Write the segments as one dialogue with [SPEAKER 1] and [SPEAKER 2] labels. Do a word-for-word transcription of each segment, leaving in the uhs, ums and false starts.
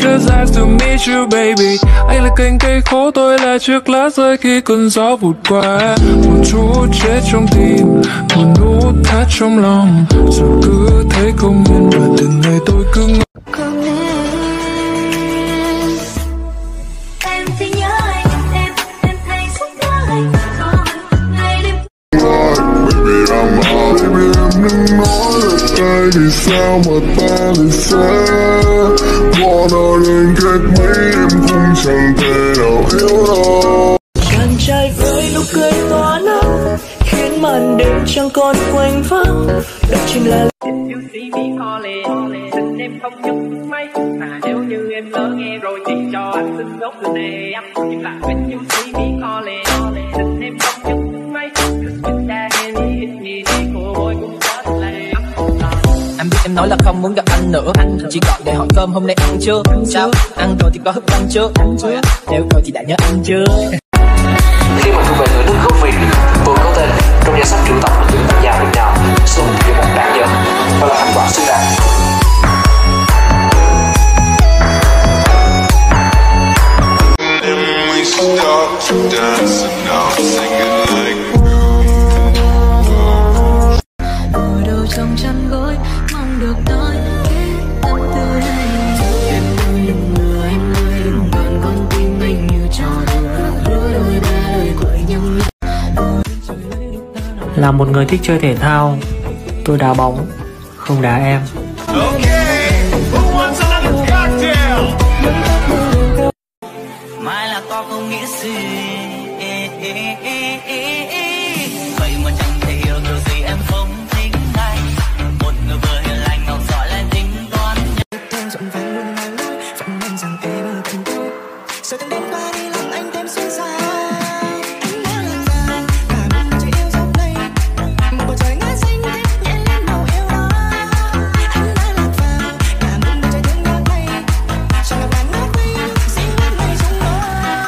[SPEAKER 1] just have to meet you baby. Anh là cành cây khô, tôi là chiếc lá rơi khi cơn gió vụt qua. Một chút chết trong tim, một nút thắt trong lòng, rồi cứ thấy không yên và từng ngày tôi cứ ngỡ.
[SPEAKER 2] Vì sao mà ta lại xa, bỏ nó đến cách mấy em cũng chẳng thể nào yêu đâu.
[SPEAKER 3] Càng trai với nụ cười tỏa nắng, khiến màn đêm chẳng còn quanh vắng. Đó chính là
[SPEAKER 4] You see me calling, xin em không nhấc máy. Mà nếu như em lỡ nghe rồi thì cho anh xin gốc từ này. Nhưng lại when you see me calling, xin em không nhấc máy. Cause you đã nghe đi ít nhì đi cô ơi cũng có là.
[SPEAKER 3] Anh biết em nói là không muốn gặp anh nữa, anh chỉ gọi để hỏi cơm hôm nay ăn chưa. Sao ăn rồi thì có hấp ăn chưa? Nếu rồi thì đã nhớ ăn chưa?
[SPEAKER 5] Khi mà thuộc về người nước gốc Việt, vừa có tên trong danh sách triệu tập của những tác giả Việt Nam xuống với một đáng nhớ và là thành quả xứng đáng.
[SPEAKER 6] Ngồi đầu trong chăn gối mong được nói hết tâm tư này. Em ơi đừng lừa, em ơi đừng còn con tim mình như trò đùa, lứa đôi ba đời quậy nhầm.
[SPEAKER 7] Là một người thích chơi thể thao, tôi đá bóng, không đá em.
[SPEAKER 3] Mai là to không nghĩa gì, vậy mà chẳng thể yêu điều gì em không thích anh. Một người vừa hiền lành ngọc giỏi lên tính toán.
[SPEAKER 8] Thêm rộn vàng luôn ngày lối, vẫn nên rằng em ở cùng tôi. Giờ từng đêm qua đi lòng anh thêm xuyên xa. Anh đã lạc vào cả một trời yêu dấu đây. Một bầu trời ngát xanh thích nhẹ lên màu yêu đó. Anh đã lạc vào cả một bầu trời thương nhớ đây. Chẳng gặp ngàn ngát quay xin ngát mây trong môi.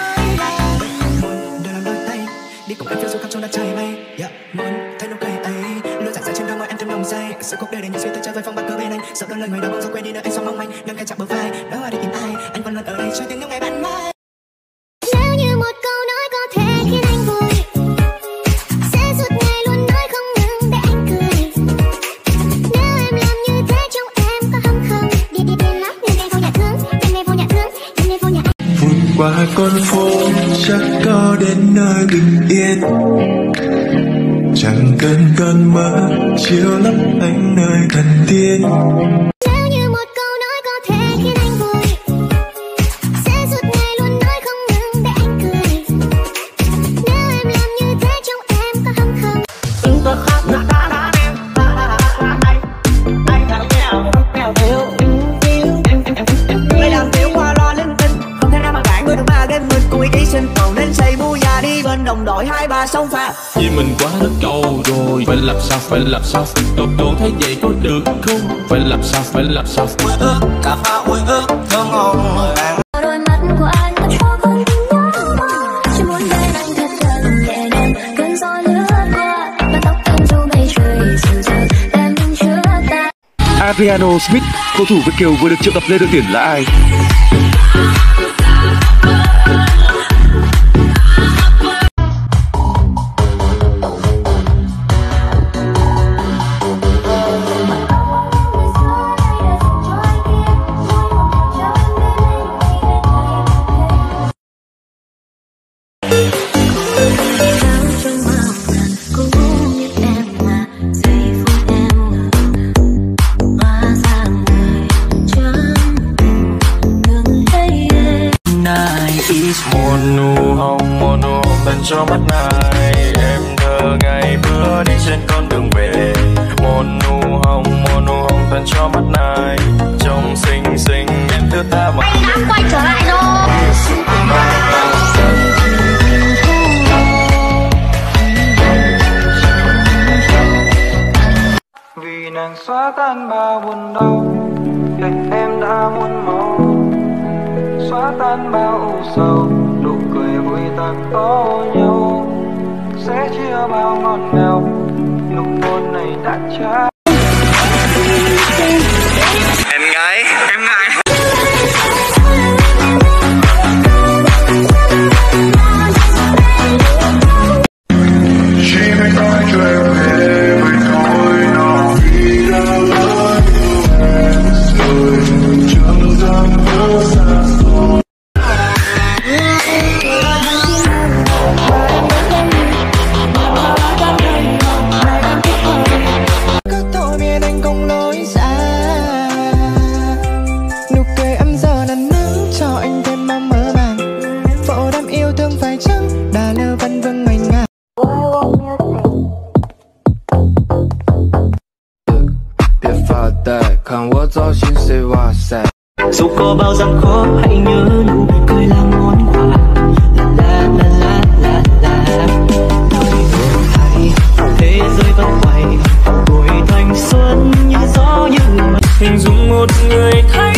[SPEAKER 8] Đời làm đôi tay đi cùng em phiêu du khắp trong đất trời bay. Yeah, muốn thấy nụ cười ấy luôn dạt dào trên đôi môi em thêm nồng say. Sự cuộc đời để những suy tư chơi với phong bạc cờ bên anh. Sợ đôi lời người đâu bao giờ quên đi nơi anh sống mong manh. Nâng cánh chạm bờ vai đó là đi tìm ai. Anh vẫn luôn ở đây cho tiếng những ngày ban mai.
[SPEAKER 6] Nếu như một câu nói có thể khiến anh vui, sẽ suốt ngày luôn nói không ngừng để anh cười. Nếu em làm như thế trong em có hâm không? Đi đi đi lắm nhưng em vô nhà thương, em em vô nhà thương, em em vô nhà.
[SPEAKER 1] Vượt qua con phố chắc có đến nơi bình yên, chẳng cần cơn mơ chiều lấp anh nơi thần tiên.
[SPEAKER 6] Nếu như một câu nói có thể khiến anh vui, sẽ suốt ngày luôn nói không ngừng để anh cười. Nếu em làm như thế trong em có hâm không?
[SPEAKER 3] Tôi khóc đã đã đã em, anh anh thằng nghèo nghèo thiếu thiếu em em em người làm thiếu qua lo linh tinh, không thể nào mà cản người được ba đêm mình cùng ý sinh còn nên xây mua nhà đi bên đồng đội hai ba sông pha.
[SPEAKER 9] Vì mình quá đất cầu rồi, phải làm sao phải làm sao, tôi tôi thấy vậy có được không? Phải làm sao phải làm sao.
[SPEAKER 3] Ui ước cà phê ui ước thơm ngon bạn.
[SPEAKER 6] Đôi mắt của anh thật cho con tim nhớ mong, chỉ muốn bên anh thật gần nhẹ nhàng cơn gió lướt qua, và tóc em dù mây trời dịu dàng em nhưng chưa ta.
[SPEAKER 10] Adriano Smith, cầu thủ Việt kiều vừa được triệu tập lên đội tuyển là ai?
[SPEAKER 1] Một nụ hồng, một nụ hồng dành cho mắt này. Em thơ ngày bữa đi trên con đường về. Một nụ hồng, một nụ hồng dành cho mắt này. Trông xinh xinh em thưa ta mà.
[SPEAKER 6] Anh đã quay trở lại rồi.
[SPEAKER 4] Vì nàng xóa tan bao buồn đau, để em đã muôn màu. Xóa tan bao ưu sầu, nụ cười vui ta có nhau. Sẽ chia bao ngọt ngào, nụ hôn này đã trái.
[SPEAKER 3] Em gái, em ngại.
[SPEAKER 11] dù có bao gian khó hãy nhớ nụ cười là món quà. La la la la la la. Đời ngược hay thế giới vẫn quay, tuổi thanh xuân như gió như mây.
[SPEAKER 1] Hình dung một người thay